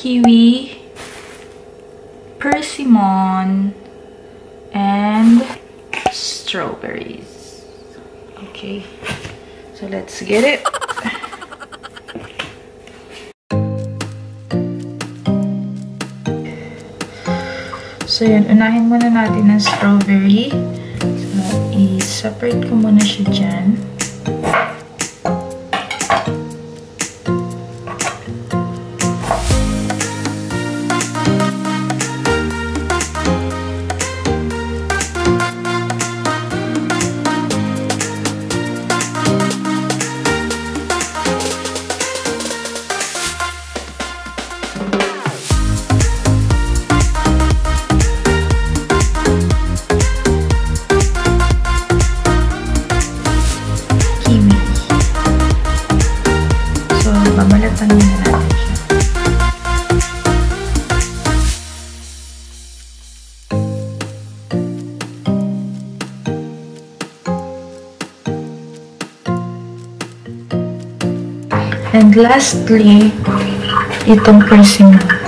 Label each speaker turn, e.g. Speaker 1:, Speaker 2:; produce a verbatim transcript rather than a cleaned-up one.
Speaker 1: kiwi, persimmon, and strawberries. Okay, so let's get it. So yun, unahin muna natin ng strawberry. So, i-separate ko muna siya dyan. Babalatan muna natin siya. And lastly, itong persimmon.